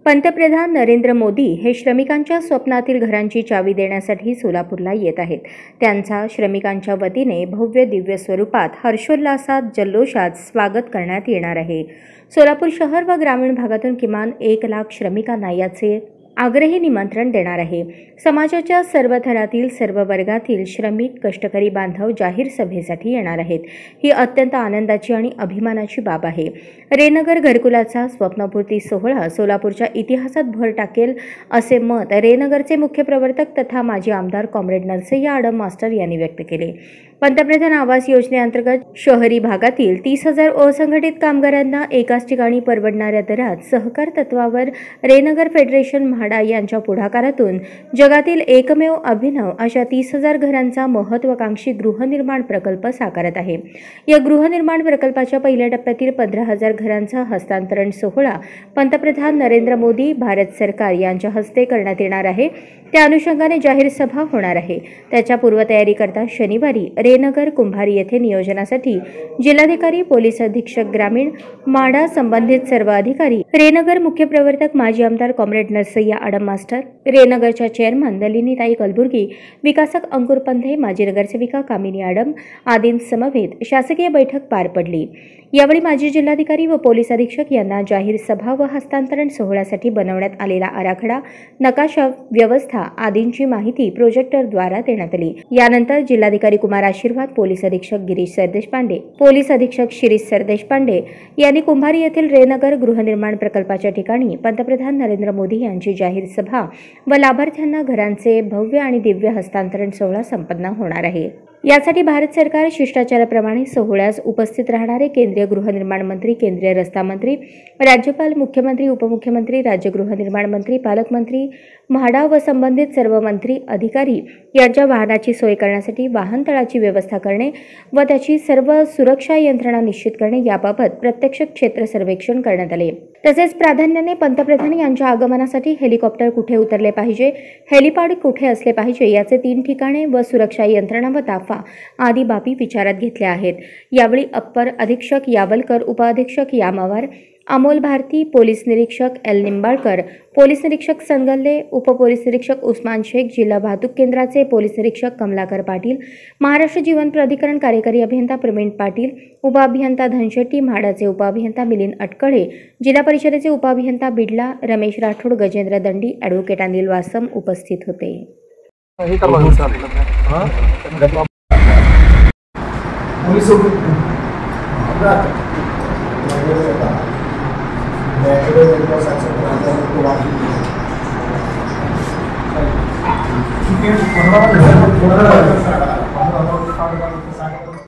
पंतप्रधान नरेंद्र मोदी हे श्रमिकांच्या स्वप्नातील घरांची चावी देण्यासाठी सोलापूरला येत आहेत. त्यांचा श्रमिकांच्या वतीने भव्य दिव्य स्वरूपात हर्षोल्लासात जल्लोषात स्वागत करण्यात येणार आहे. सोलापूर शहर व ग्रामीण भागातून किमान 1 लाख श्रमिकांना याचे आग्रही निमंत्रण देणार आहे. समाजाच्या सर्व थरातील सर्व वर्गातील श्रमिक कष्टकरी बांधव जाहीर सभेसाठी येणार आहेत. ही अत्यंत आनंदाची आणि अभिमानाची बाब आहे. रेनगर घरकुलाचा स्वप्नपूर्ती सोहळा सोलापूरच्या इतिहासात भर टाकेल असे मत रेनगरचे मुख्य प्रवर्तक तथा माजी आमदार कॉम्रेड नरसय्या आडम मास्टर यांनी व्यक्त केले. पंतप्रधान आवास योजनेअंतर्गत शहरी भागातील 30,000 असंघटित कामगारांना एकाच ठिकाणी परवडणाऱ्या दरात सहकार तत्वावर रेनगर फेडरेशन म्हाडा यांच्या पुढाकारातून जगातील एकमेव अभिनव अशा 30,000 घरांचा महत्त्वाकांक्षी गृहनिर्माण प्रकल्प साकारत आहे. या गृहनिर्माण प्रकल्पाच्या पहिल्या टप्प्यातील 15,000 घरांचा हस्तांतरण सोहळा पंतप्रधान नरेंद्र मोदी भारत सरकार यांच्या हस्ते करण्यात येणार आहे. त्या अनुषंगाने जाहीर सभा होणार आहे. त्याच्या पूर्वतयारीकरता शनिवारी रेनगर कुंभारी येथे नियोजनासाठी जिल्हाधिकारी, पोलीस अधीक्षक ग्रामीण, म्हाडा संबंधित सर्व अधिकारी, रेनगर मुख्य प्रवर्तक माजी आमदार कॉम्रेड नरसय्या आडम मास्टर, रेनगरच्या चेअरमन नलिनीताई कलबुर्गी, विकासक अंकुर पंधे, माजी नगरसेविका कामिनी आडम आदींसमवेत शासकीय बैठक पार पडली. यावेळी माजी जिल्हाधिकारी व पोलीस अधीक्षक यांना जाहीर सभा व हस्तांतरण सोहळ्यासाठी बनवण्यात आलेला आराखडा, नकाशा, व्यवस्था आदींची माहिती प्रोजेक्टरद्वारा देण्यात आली. यानंतर जिल्हाधिकारी कुमार आशीर्वाद, पोलीस अधीक्षक गिरीश सरदेशपांडे, पोलीस अधीक्षक शिरीष सरदेशपांडे यांनी कुंभारी येथील रेनगर गृहनिर्माण प्रकल्पाच्या ठिकाणी पंतप्रधान नरेंद्र मोदी यांची जाहीर सभा व लाभार्थ्यांना घरांचे भव्य आणि दिव्य हस्तांतरण सोहळा संपन्न होणार आहे. यासाठी भारत सरकार शिष्टाचाराप्रमाणे सोहळ्यास उपस्थित राहणारे केंद्रीय गृहनिर्माण मंत्री, केंद्रीय रस्ता मंत्री, राज्यपाल, मुख्यमंत्री, उपमुख्यमंत्री, राज्य गृहनिर्माण मंत्री, पालकमंत्री, म्हाडा व संबंधित सर्व मंत्री, अधिकारी यांच्या वाहनाची सोय करण्यासाठी वाहनतळाची व्यवस्था करणे व त्याची सर्व सुरक्षा यंत्रणा निश्चित करणे याबाबत प्रत्यक्ष क्षेत्र सर्वेक्षण करण्यात आले. तसेच प्राधान्याने पंतप्रधान यांच्या आगमनासाठी हेलिकॉप्टर कुठे उतरले पाहिजे, हेलिपॅड कुठे असले पाहिजे याचे 3 ठिकाणे व सुरक्षा यंत्रणा व ताफा आदी बाबी विचारात घेतल्या आहेत. यावेळी अप्पर अधीक्षक यावलकर, उपअधीक्षक यामावार, अमोल भारती, पोलीस निरीक्षक एल निंबाळकर, पोलीस निरीक्षक सनगल्ले, उपपोलीस निरीक्षक उस्मान शेख, जिल्हा वाहतूक केंद्राचे पोलीस निरीक्षक कमलाकर पाटील, महाराष्ट्र जीवन प्राधिकरण कार्यकारी अभियंता प्रवीण पाटील, उपअभियंता धनशेट्टी, म्हाडाचे उपअभियंता मिलिंद अटकळे, जिल्हा परिषदेचे उपअभियंता बिडला, रमेश राठोड, गजेंद्र दंडी, ॲडव्होकेट अनिल वासम उपस्थित होते. ठीक है,